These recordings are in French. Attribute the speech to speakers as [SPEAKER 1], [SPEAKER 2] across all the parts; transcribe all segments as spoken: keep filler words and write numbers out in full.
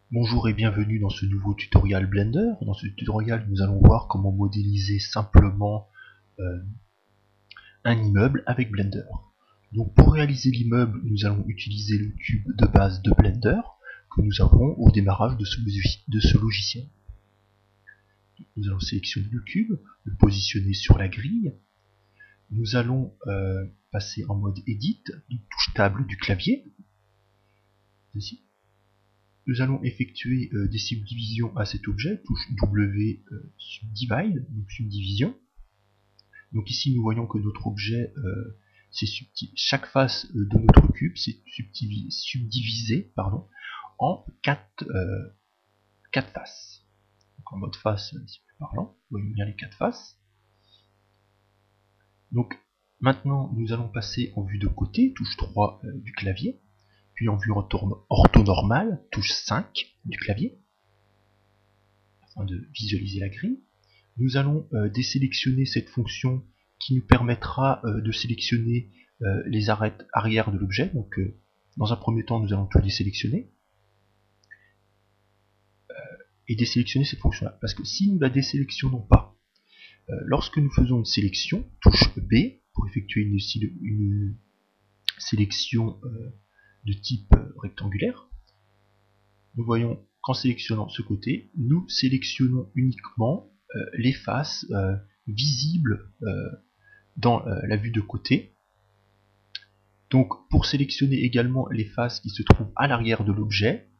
[SPEAKER 1] Bonjour et bienvenue dans ce nouveau tutoriel Blender. Dans ce tutoriel, nous allons voir comment modéliser simplement euh, un immeuble avec Blender. Donc pour réaliser l'immeuble, nous allons utiliser le cube de base de Blender que nous avons au démarrage de ce, de ce logiciel. Nous allons sélectionner le cube, le positionner sur la grille. Nous allons euh, passer en mode Edit, touche table du clavier. Ici. Nous allons effectuer euh, des subdivisions à cet objet, touche W euh, subdivide, donc subdivision. Donc ici nous voyons que notre objet, euh, c'est chaque face euh, de notre cube, c'est subdivisé pardon, en quatre, euh, quatre faces. Donc en mode face, c'est plus parlant, vous voyez bien les quatre faces. Donc maintenant nous allons passer en vue de côté, touche trois euh, du clavier. Puis en vue orthonormale, touche cinq du clavier, afin de visualiser la grille. Nous allons euh, désélectionner cette fonction qui nous permettra euh, de sélectionner euh, les arêtes arrière de l'objet. Donc euh, dans un premier temps, nous allons tout désélectionner. Euh, et désélectionner cette fonction-là. Parce que si nous ne la désélectionnons pas, euh, lorsque nous faisons une sélection, touche B, pour effectuer une, une sélection euh, de type rectangulaire, nous voyons qu'en sélectionnant ce côté, nous sélectionnons uniquement euh, les faces euh, visibles euh, dans euh, la vue de côté. Donc pour sélectionner également les faces qui se trouvent à l'arrière de l'objet,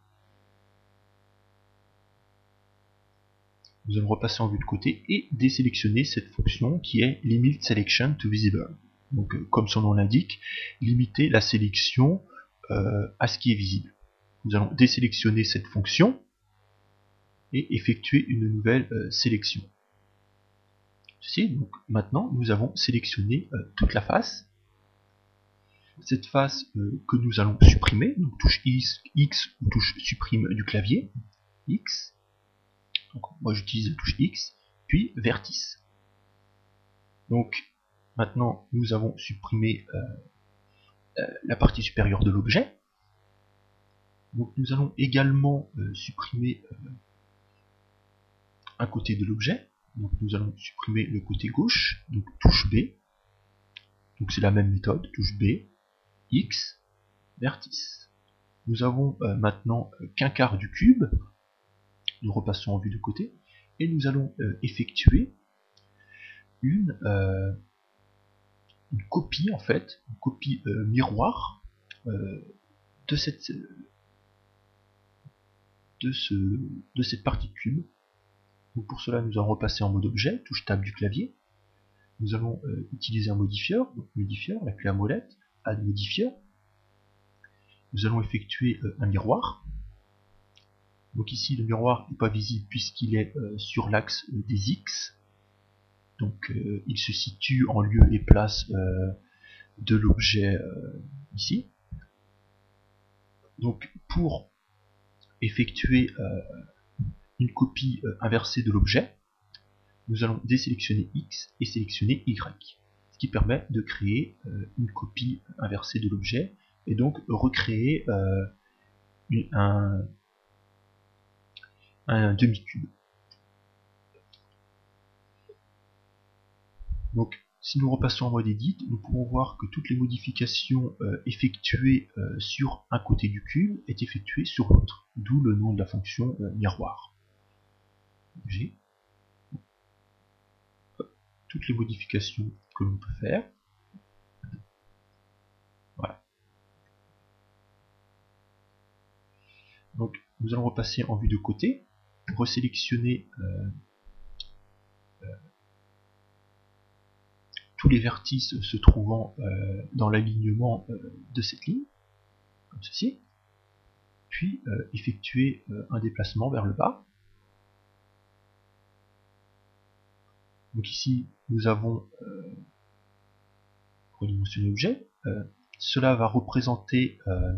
[SPEAKER 1] nous allons repasser en vue de côté et désélectionner cette fonction qui est Limit Selection to Visible. Donc euh, comme son nom l'indique, limiter la sélection euh, à ce qui est visible. Nous allons désélectionner cette fonction et effectuer une nouvelle euh, sélection. Ceci, donc maintenant nous avons sélectionné euh, toute la face. Cette face euh, que nous allons supprimer, donc touche X, X ou touche supprime du clavier, X, donc moi j'utilise la touche X, puis vertice. Donc maintenant nous avons supprimé euh, euh, la partie supérieure de l'objet. Donc nous allons également euh, supprimer euh, un côté de l'objet. Donc nous allons supprimer le côté gauche, donc touche B. Donc c'est la même méthode, touche B, X, vertice. Nous avons euh, maintenant euh, qu'un quart du cube. Nous repassons en vue de côté et nous allons euh, effectuer une, euh, une copie en fait, une copie euh, miroir euh, de cette de ce de cette partie de cube. Donc pour cela nous allons repasser en mode objet, touche table du clavier. Nous allons euh, utiliser un modifieur, donc modifieur, la clé à molette, add modifier. Nous allons effectuer euh, un miroir. Donc ici le miroir n'est pas visible puisqu'il est euh, sur l'axe euh, des X. Donc euh, il se situe en lieu et place euh, de l'objet euh, ici. Donc pour effectuer euh, une copie euh, inversée de l'objet, nous allons désélectionner X et sélectionner Y, ce qui permet de créer euh, une copie inversée de l'objet et donc recréer euh, une, un, un demi-cube. Donc si nous repassons en mode Edit, nous pourrons voir que toutes les modifications euh, effectuées euh, sur un côté du cube est effectuées sur l'autre, d'où le nom de la fonction euh, miroir. G. Toutes les modifications que l'on peut faire. Voilà. Donc nous allons repasser en vue de côté, resélectionner euh, euh, tous les vertices se trouvant euh, dans l'alignement euh, de cette ligne, comme ceci, puis euh, effectuer euh, un déplacement vers le bas. Donc ici nous avons euh, redimensionné l'objet. Euh, cela va représenter euh,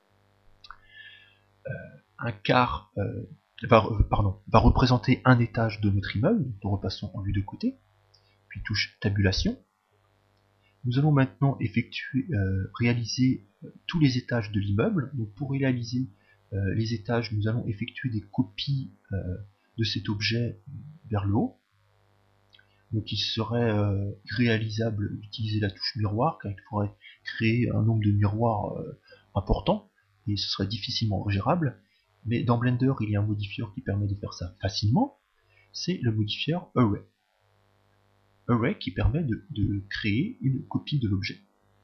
[SPEAKER 1] euh, un quart, euh, va, euh, pardon, va représenter un étage de notre immeuble. Donc nous repassons en vue de côté, puis touche tabulation. Nous allons maintenant effectuer, euh, réaliser euh, tous les étages de l'immeuble. Donc pour réaliser euh, les étages, nous allons effectuer des copies euh, de cet objet vers le haut. Donc il serait euh, réalisable d'utiliser la touche miroir, car il faudrait créer un nombre de miroirs euh, important, et ce serait difficilement gérable. Mais dans Blender, il y a un modifier qui permet de faire ça facilement, c'est le modifier Array. Array qui permet de, de créer une copie de l'objet.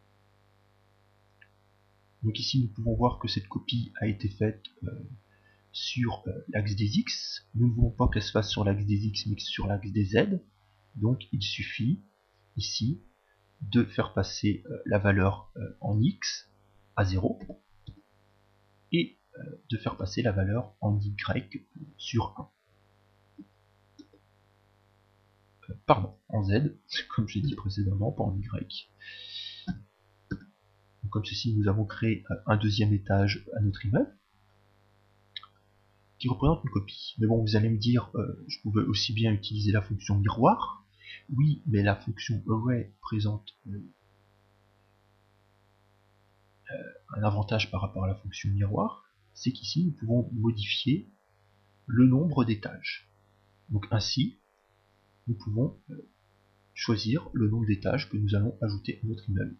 [SPEAKER 1] Donc ici nous pouvons voir que cette copie a été faite euh, sur euh, l'axe des X. Nous ne voulons pas qu'elle se fasse sur l'axe des X mais sur l'axe des Z. Donc il suffit ici de faire passer euh, la valeur euh, en X à zéro et euh, de faire passer la valeur en Y sur un. Euh, pardon, en Z, comme j'ai dit précédemment, pas en Y. Donc, comme ceci, nous avons créé euh, un deuxième étage à notre immeuble qui représente une copie. Mais bon, vous allez me dire, euh, je pouvais aussi bien utiliser la fonction miroir. Oui, mais la fonction Array présente euh, un avantage par rapport à la fonction miroir, c'est qu'ici nous pouvons modifier le nombre d'étages. Donc ainsi, nous pouvons euh, choisir le nombre d'étages que nous allons ajouter à notre immeuble.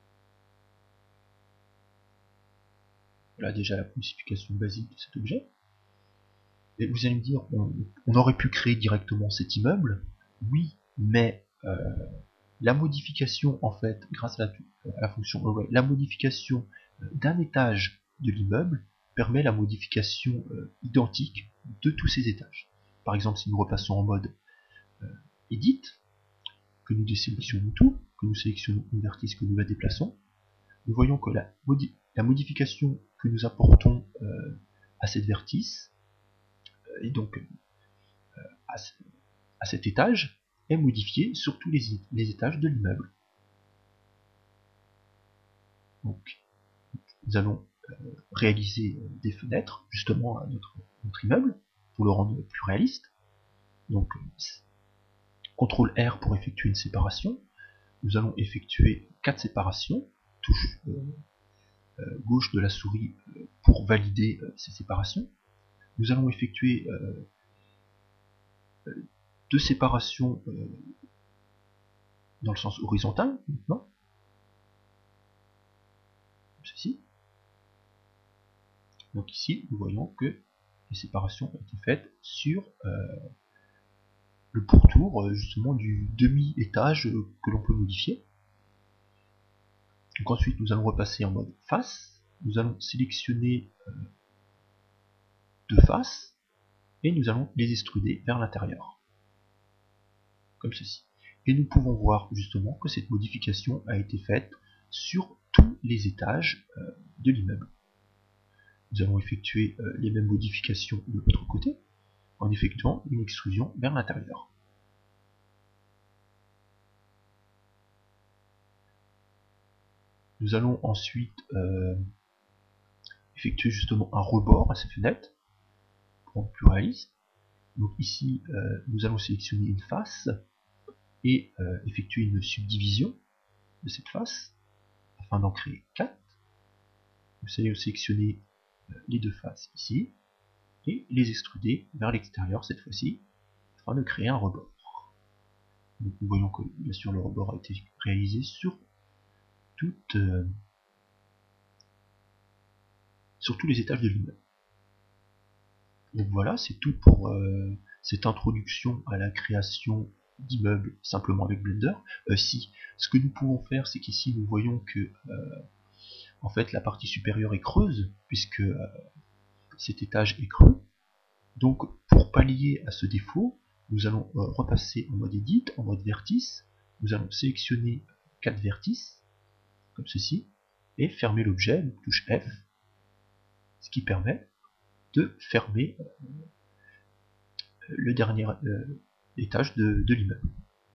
[SPEAKER 1] Voilà déjà la spécification basique de cet objet. Et vous allez me dire, on, on aurait pu créer directement cet immeuble. Oui, mais euh, la modification, en fait, grâce à la, à la fonction Array, la modification d'un étage de l'immeuble permet la modification euh, identique de tous ces étages. Par exemple, si nous repassons en mode euh, Edit, que nous désélectionnons tout, que nous sélectionnons une vertice, que nous la déplaçons, nous voyons que la, modi la modification que nous apportons euh, à cette vertice, euh, et donc euh, à, à cet étage, est modifiée sur tous les, les étages de l'immeuble. Donc, nous allons euh, réaliser euh, des fenêtres, justement, à notre, notre immeuble, pour le rendre plus réaliste. Donc, contrôle R pour effectuer une séparation. Nous allons effectuer quatre séparations, touche euh, euh, gauche de la souris euh, pour valider euh, ces séparations. Nous allons effectuer euh, euh, deux séparations euh, dans le sens horizontal, maintenant, comme ceci. Donc ici, nous voyons que les séparations ont été faites sur euh, le pourtour euh, justement du demi-étage euh, que l'on peut modifier. Donc ensuite, nous allons repasser en mode face. Nous allons sélectionner euh, deux faces et nous allons les extruder vers l'intérieur, comme ceci. Et nous pouvons voir justement que cette modification a été faite sur tous les étages euh, de l'immeuble. Nous allons effectuer euh, les mêmes modifications de l'autre côté en effectuant une extrusion vers l'intérieur. Nous allons ensuite euh, effectuer justement un rebord à cette fenêtre pour rendre plus réaliste. Donc ici, euh, nous allons sélectionner une face et euh, effectuer une subdivision de cette face afin d'en créer quatre. Vous allez sélectionner euh, les deux faces ici et les extruder vers l'extérieur cette fois-ci afin de créer un rebord. Donc nous voyons que bien sûr le rebord a été réalisé sur toutes, euh, sur tous les étages de l'immeuble. Donc voilà, c'est tout pour euh, cette introduction à la création d'immeubles simplement avec Blender. Euh, si, ce que nous pouvons faire, c'est qu'ici nous voyons que euh, en fait la partie supérieure est creuse, puisque euh, cet étage est creux. Donc pour pallier à ce défaut, nous allons euh, repasser en mode Edit, en mode vertice. Nous allons sélectionner quatre vertices, comme ceci, et fermer l'objet, donc touche F, ce qui permet de fermer euh, le dernier euh, étage de, de l'immeuble.